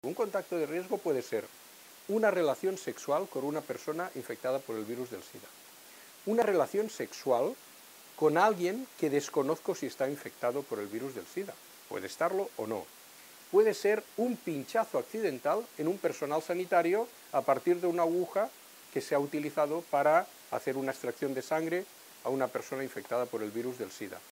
Un contacto de riesgo puede ser una relación sexual con una persona infectada por el virus del SIDA, una relación sexual con alguien que desconozco si está infectado por el virus del SIDA, puede estarlo o no. Puede ser un pinchazo accidental en un personal sanitario a partir de una aguja que se ha utilizado para hacer una extracción de sangre a una persona infectada por el virus del SIDA.